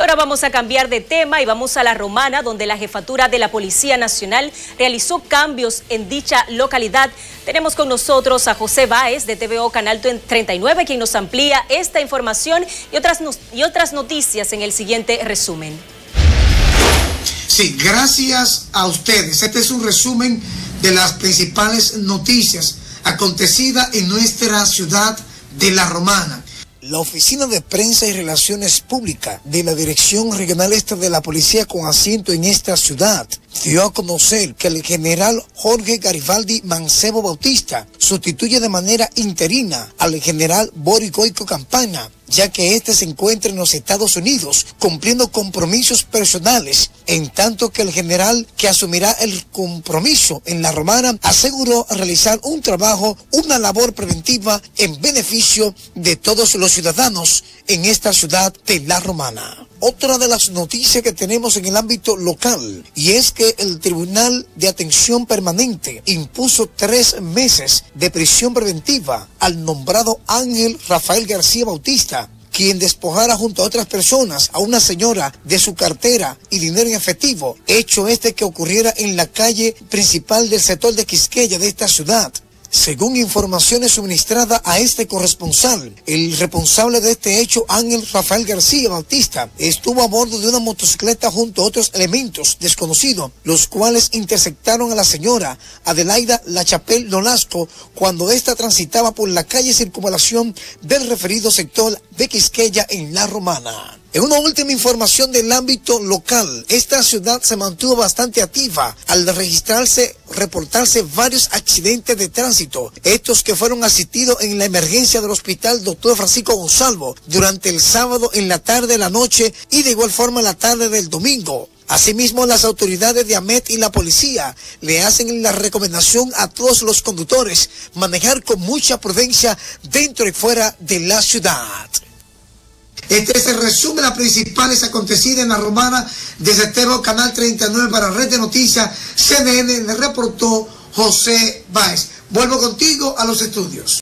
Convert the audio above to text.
ahora vamos a cambiar de tema y vamos a La Romana, donde la jefatura de la Policía Nacional realizó cambios en dicha localidad. Tenemos con nosotros a José Báez de TVO Canal 39, quien nos amplía esta información y otras noticias en el siguiente resumen. Sí, gracias a ustedes. Este es un resumen de las principales noticias acontecidas en nuestra ciudad de La Romana. La Oficina de Prensa y Relaciones Públicas de la Dirección Regional Este de la Policía con asiento en esta ciudad dio a conocer que el general Jorge Garibaldi Mancebo Bautista sustituye de manera interina al general Boris Goico Campana, ya que este se encuentra en los Estados Unidos cumpliendo compromisos personales, en tanto que el general que asumirá el compromiso en La Romana aseguró realizar un trabajo, una labor preventiva en beneficio de todos los ciudadanos en esta ciudad de La Romana. Otra de las noticias que tenemos en el ámbito local, y es que el Tribunal de Atención Permanente impuso 3 meses de prisión preventiva al nombrado Ángel Rafael García Bautista, quien despojara junto a otras personas a una señora de su cartera y dinero en efectivo, hecho que ocurriera en la calle principal del sector de Quisqueya de esta ciudad. Según informaciones suministradas a este corresponsal, el responsable de este hecho, Ángel Rafael García Bautista, estuvo a bordo de una motocicleta junto a otros elementos desconocidos, los cuales interceptaron a la señora Adelaida Lachapelle Nolasco cuando ésta transitaba por la calle Circunvalación del referido sector de Quisqueya en La Romana. En una última información del ámbito local, esta ciudad se mantuvo bastante activa al reportarse varios accidentes de tránsito, estos que fueron asistidos en la emergencia del hospital Dr. Francisco Gonzalo durante el sábado en la tarde, la noche y de igual forma en la tarde del domingo. Asimismo, las autoridades de AMET y la policía le hacen la recomendación a todos los conductores manejar con mucha prudencia dentro y fuera de la ciudad. Este es el resumen de las principales acontecidas en La Romana desde TVO Canal 39 para Red de Noticias CNN. Le reportó José Báez. Vuelvo contigo a los estudios.